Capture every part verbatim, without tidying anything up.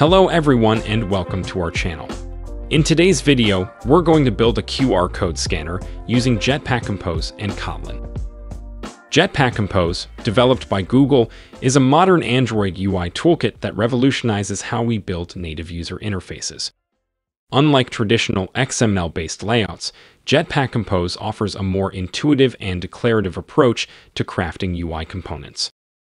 Hello everyone and welcome to our channel. In today's video, we're going to build a Q R code scanner using Jetpack Compose and Kotlin. Jetpack Compose, developed by Google, is a modern Android U I toolkit that revolutionizes how we build native user interfaces. Unlike traditional X M L-based layouts, Jetpack Compose offers a more intuitive and declarative approach to crafting U I components.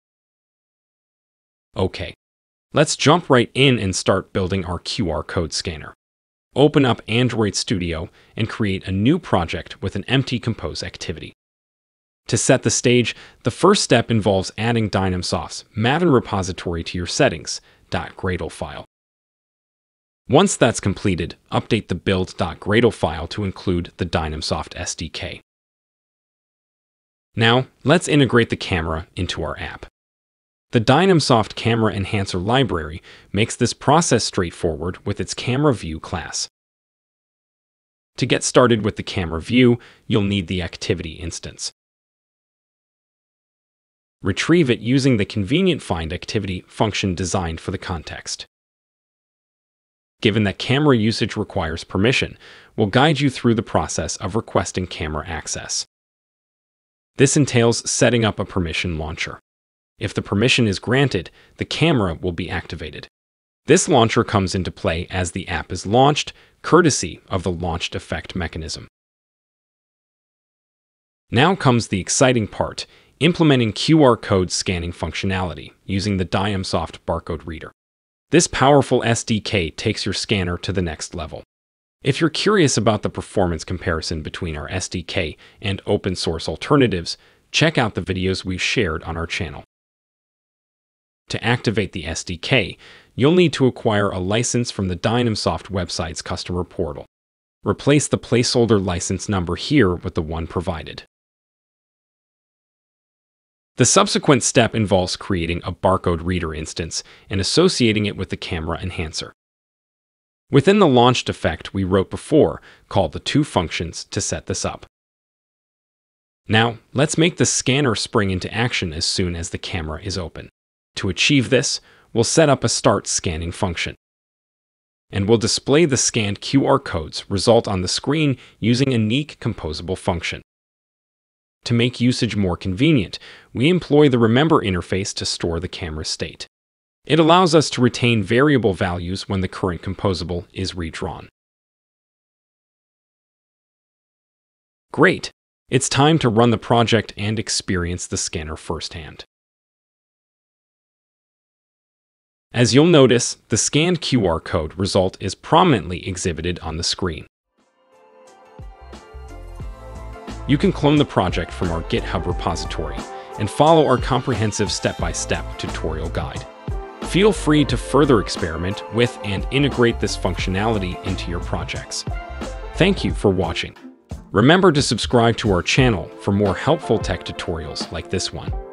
Okay, let's jump right in and start building our Q R code scanner. Open up Android Studio and create a new project with an empty Compose activity. To set the stage, the first step involves adding Dynamsoft's Maven repository to your settings.gradle file. Once that's completed, update the build.gradle file to include the Dynamsoft S D K. Now, let's integrate the camera into our app. The Dynamsoft Camera Enhancer library makes this process straightforward with its Camera View class. To get started with the Camera View, you'll need the Activity instance. Retrieve it using the convenient find activity function designed for the context. Given that camera usage requires permission, we'll guide you through the process of requesting camera access. This entails setting up a permission launcher. If the permission is granted, the camera will be activated. This launcher comes into play as the app is launched, courtesy of the launched effect mechanism. Now comes the exciting part, implementing Q R code scanning functionality using the Dynamsoft barcode reader. This powerful S D K takes your scanner to the next level. If you're curious about the performance comparison between our S D K and open source alternatives, check out the videos we've shared on our channel. To activate the S D K, you'll need to acquire a license from the Dynamsoft website's customer portal. Replace the placeholder license number here with the one provided. The subsequent step involves creating a barcode reader instance and associating it with the camera enhancer. Within the launched effect we wrote before, call the two functions to set this up. Now, let's make the scanner spring into action as soon as the camera is open. To achieve this, we'll set up a start scanning function. And we'll display the scanned Q R codes result on the screen using a unique composable function. To make usage more convenient, we employ the Remember interface to store the camera state. It allows us to retain variable values when the current composable is redrawn. Great! It's time to run the project and experience the scanner firsthand. As you'll notice, the scanned Q R code result is prominently exhibited on the screen. You can clone the project from our GitHub repository and follow our comprehensive step-by-step tutorial guide. Feel free to further experiment with and integrate this functionality into your projects. Thank you for watching. Remember to subscribe to our channel for more helpful tech tutorials like this one.